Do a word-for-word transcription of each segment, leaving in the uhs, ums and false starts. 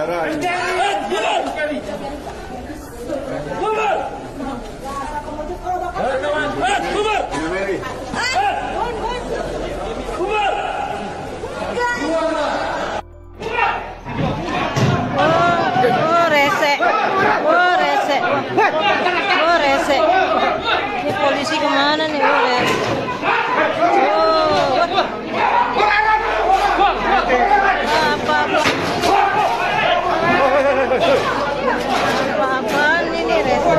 negara ini. Oh, rese. Oh, rese. Oh, rese. Ini polisi kemana nih, boleh? Oh. Apa-apa. Apa-apaan ini, rese.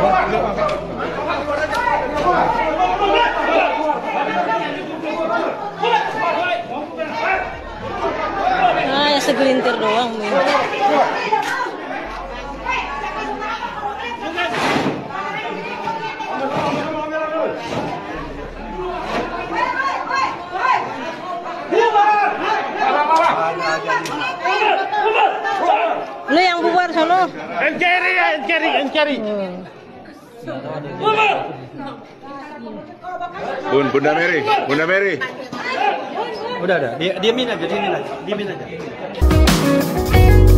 Nah, ya segelintir doang, Min. Lu yang bubar sono. Encari ya, encari, encari. Bun, Bunda Mary, Bunda Mary. Udah, udah. Dia diamin aja, diamin aja. Diamin aja.